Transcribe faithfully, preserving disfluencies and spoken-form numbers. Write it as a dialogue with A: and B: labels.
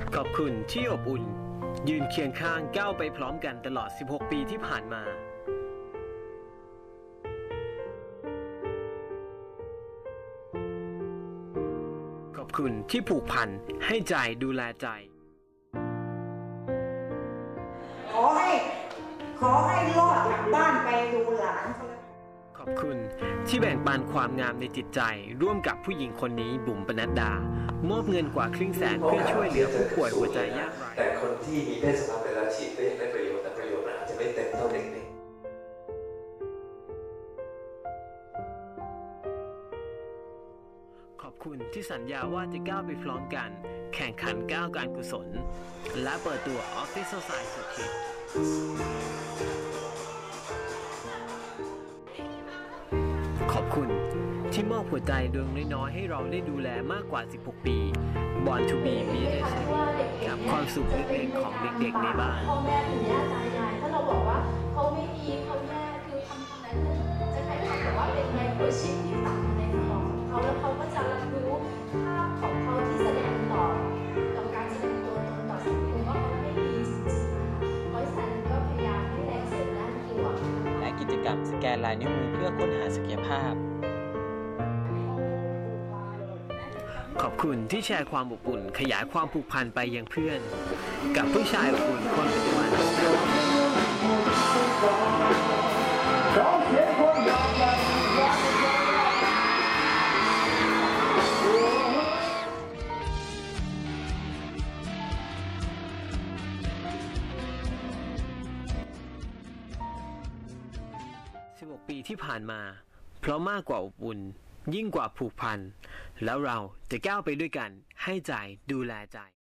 A: ขอบคุณที่อบอุ่นยืนเคียงข้างก้าวไปพร้อมกันตลอดสิบหกปีที่ผ่านมาขอบคุณที่ผูกพันให้ใจดูแลใจ
B: ขอให้ขอให้รอดกลับบ้านไปดูหลาน
A: ขอบคุณที่แบ่งปันความงามในจิตใจร่วมกับผู้หญิงคนนี้บุ๋มปนัดดามอบเงินกว่าครึ่งแสนเพื่อช่วยเหลือผู้ป่วยหัวใจยากไร้
C: แต่คนที่มีเพศสัมพันธ์เวลาฉีดก็ยังได้ประโยชน์แต่ประโยชน์อาจจะไม่เต็มเท่าเด็ก
A: ขอบคุณที่สัญญาว่าจะก้าวไปพร้อมกันแข่งขันก้าวการกุศลและเปิดตัว Office Society สุดคิดขอบคุณที่มอบหัวใจดวงน้อยๆให้เราได้ดูแลมากกว่าสิบหกปี Born to be มีได้ใช้กับความสุขเล็กๆของเด็กๆในบ้าน
D: พ่อแม่ปู่ย่าตายายถ้าเราบอกว่าเขาไม่ดีเขาแย่คือทำทำนั้นจะคล้ายๆกับว่าเป็นไมโครชิปที่ฝังในสมองของเขาแล้วเขาก็จะรับรู้ภาพของเขาที่แสดงต่อต่อการแสดงตัวตนต่อสังคมว่าเขาไม่ดีจริงๆนะคะเพราะฉะนั้นก็พยายามให้แรงเสริมด้านคิว
A: และกิจกรรมสแกนลายนิ้วมือเพื่อค้นหาศักยภาพขอบคุณที่แชร์ความอบอุ่นขยายความผูกพันไปยังเพื่อนกับผู้ชายอบอุ่นคนปัจจุบันสิบหกปีที่ผ่านมาเพราะมากกว่าอบอุ่นยิ่งกว่าผูกพันแล้วเราจะก้าวไปด้วยกันให้ใจดูแลใจ